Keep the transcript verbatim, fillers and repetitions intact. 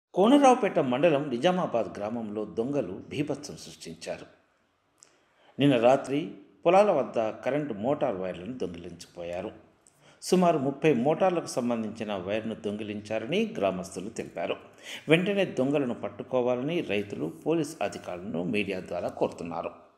కోనరావుపేట మండలం నిజామాబాద్ గ్రామంలో దొంగలు బీభత్సం సృష్టించారు. నిన్న రాత్రి పొలాల వద్ద కరెంటు మోటార్ వైర్లను దొంగిలించిపోయారు. సుమారు ముప్పై మోటార్లకు సంబంధించిన వైర్ను దొంగిలించారని గ్రామస్తులు తెలిపారు. వెంటనే దొంగలను పట్టుకోవాలని రైతులు పోలీస్ అధికారులను మీడియా ద్వారా కోరుతున్నారు.